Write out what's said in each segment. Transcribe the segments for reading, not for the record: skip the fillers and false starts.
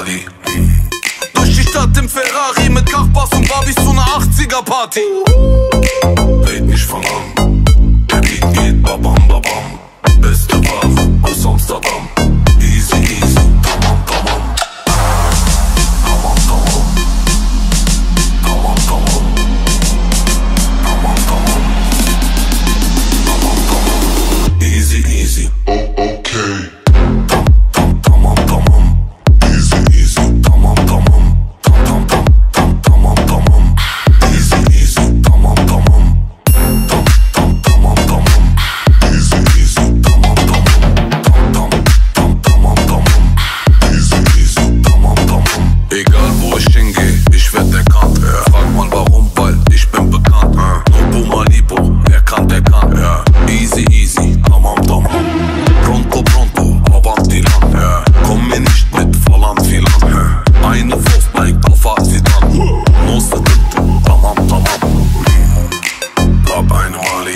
Body. Durch die Stadt im Ferrari mit Kachbass und Barbies zu ner 80er Party. Red nicht von an, der Beat geht babam babam. Beste Ware aus Amsterdam. Easy easy, tamam tamam. Tamam tamam. Tamam tamam. Tamam tamam. Tamam tamam. Easy easy. Oh okay. Tamam tamam. Easy easy. Tamam tamam. Tamam tamam tamam. Easy easy. Tamam tamam. Tamam tamam. Easy easy. Tamam tamam. Tamam tamam. Easy easy. Tamam tamam. Egal wo ich hingehe, ich werd erkannt. Frag mal warum, weil ich bin bekannt. Nobu Malibu, wer kann, der kann. Easy easy. Tamam tamam. Pronto pronto, avanti lang. Komm mir nicht mit falan filan. Eine Wurst neigt auf Asidan. Noste Tinte, tamam tamam. Drop eine Mali.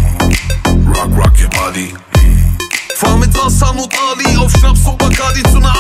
Rock your body. Fahr mit Hassan und Ali auf Schnaps und Bacardi zu ner